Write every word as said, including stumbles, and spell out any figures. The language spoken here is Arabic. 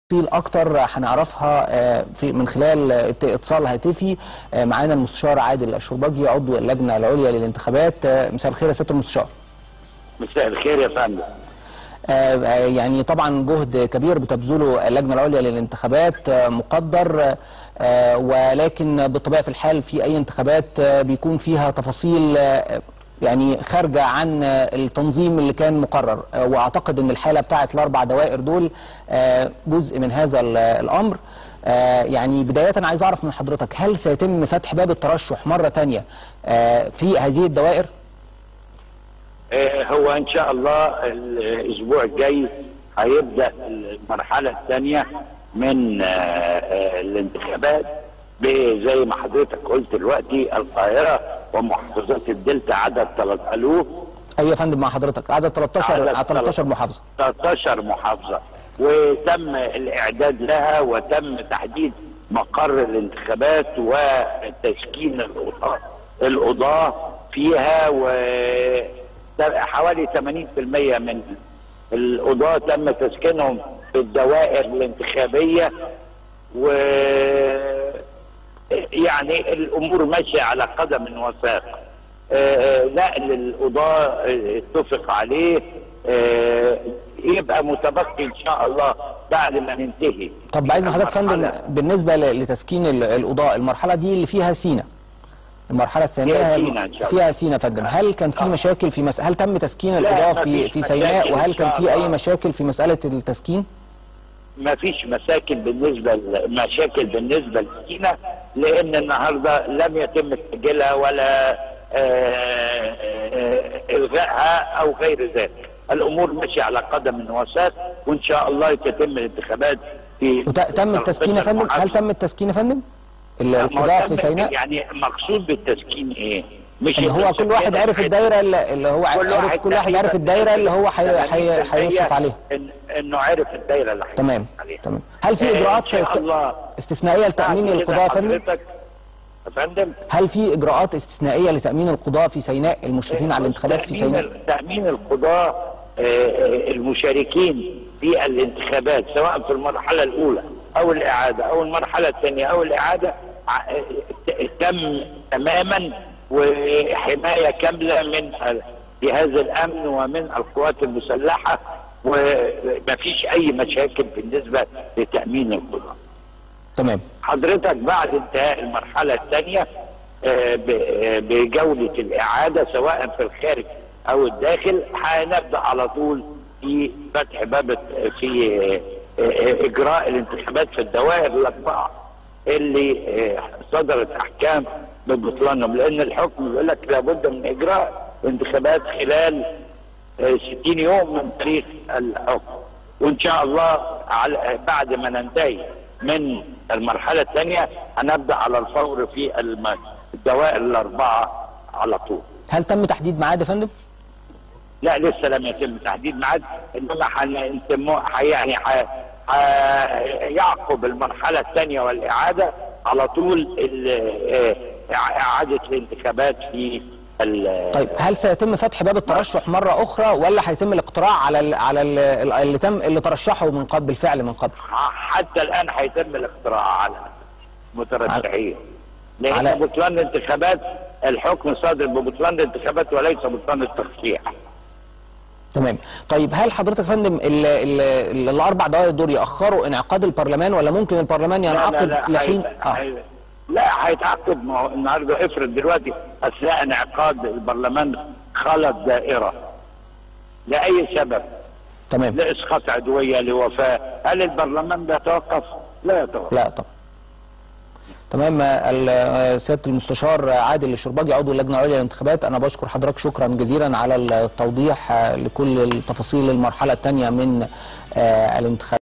تفاصيل اكتر هنعرفها في من خلال اتصال هاتفي معانا المستشار عادل الشربجي عضو اللجنه العليا للانتخابات. مساء الخير يا سياده المستشار. مساء الخير يا فندم. يعني طبعا جهد كبير بتبذله اللجنه العليا للانتخابات مقدر، ولكن بطبيعه الحال في اي انتخابات بيكون فيها تفاصيل يعني خارجه عن التنظيم اللي كان مقرر، واعتقد ان الحاله بتاعه الاربع دوائر دول جزء من هذا الامر. يعني بدايه عايز اعرف من حضرتك، هل سيتم فتح باب الترشح مره ثانيه في هذه الدوائر؟ هو ان شاء الله الاسبوع الجاي هيبدا المرحله الثانيه من الانتخابات زي ما حضرتك قلت دلوقتي القاهره ومحافظات الدلتا عدد ثلاثة آلاف. ايوه يا فندم مع حضرتك عدد ثلاثة عشر ثلاثة عشر محافظه ثلاثة عشر محافظه، وتم الاعداد لها وتم تحديد مقر الانتخابات وتسكين القضاه القضاه فيها، وحوالي ثمانين بالمئة من القضاه تم تسكينهم في الدوائر الانتخابيه، و يعني الامور ماشيه على قدم وساق. نقل القضاه اتفق عليه، آه يبقى متبقي ان شاء الله بعد ما ننتهي. طب عايز حضرتك فندم بالنسبه لتسكين القضاه، المرحله دي اللي فيها سينا، المرحله الثانيه فيها سينا, فيها سينا فندم، هل كان في مشاكل في مس... هل تم تسكين القضاه في في سيناء، وهل كان في اي مشاكل في مساله التسكين؟ ما فيش مشاكل بالنسبه مشاكل بالنسبه لسينا، لان النهارده لم يتم تسجيلها ولا الغائها او غير ذلك. الامور ماشيه على قدم وساق، وان شاء الله تتم الانتخابات في تم التسكين يا فندم. هل تم التسكين يا فندم القضاء في سيناء؟ يعني مقصود بالتسكين ايه؟ مش ان هو كل واحد عارف الدايره اللي هو عارف كل واحد عارف الدايره اللي هو هيشرف عليها، انه عارف الدايره اللي تمام تمام. هل في اجراءات استثنائيه لتامين القضاء يا فندم؟ فندم هل في اجراءات استثنائيه لتامين القضاء في سيناء المشرفين على الانتخابات في سيناء؟ تامين القضاء المشاركين في الانتخابات سواء في المرحله الاولى او الاعاده او المرحله الثانيه او الاعاده تم تماما، وحمايه كامله من جهاز الامن ومن القوات المسلحه، وما فيش اي مشاكل بالنسبه لتامين القضاء. تمام. حضرتك بعد انتهاء المرحله الثانيه بجوله الاعاده سواء في الخارج او الداخل هنبدا على طول في فتح باب في اجراء الانتخابات في الدوائر الاربعه اللي صدرت احكام ببطلانهم، لان الحكم بيقول لك لابد من اجراء انتخابات خلال ستين يوم من تاريخ الحكم. وان شاء الله بعد ما ننتهي من المرحله الثانيه هنبدا على الفور في الدوائر الاربعه على طول. هل تم تحديد ميعاد يا فندم؟ لا لسه لم يتم تحديد ميعاد، انما يعني يعقب المرحله الثانيه والاعاده على طول اعاده الانتخابات في. طيب هل سيتم فتح باب الترشح مره اخرى، ولا هيتم الاقتراع على ال على ال اللي تم اللي ترشحوا من قبل بالفعل من قبل؟ حتى الان هيتم الاقتراع على مترشحين، لان على... بطلان الانتخابات الحكم صادر ببطلان الانتخابات وليس بطلان الترشيح. تمام. طيب هل حضرتك يا فندم ال ال ال الاربع دوائر دول ياخروا انعقاد البرلمان، ولا ممكن البرلمان ينعقد لحين؟ اه لا هيتعقد. ما هو النهارده افرض دلوقتي اثناء انعقاد البرلمان خلت دائره لاي سبب، تمام، لاسقاط عدويه لوفاه، هل البرلمان بيتوقف؟ لا يتوقف. لا طبعا. تمام. سياده المستشار عادل الشربجي عضو اللجنه العليا للانتخابات، انا بشكر حضرتك شكرا جزيلا على التوضيح لكل التفاصيل المرحله الثانيه من الانتخابات.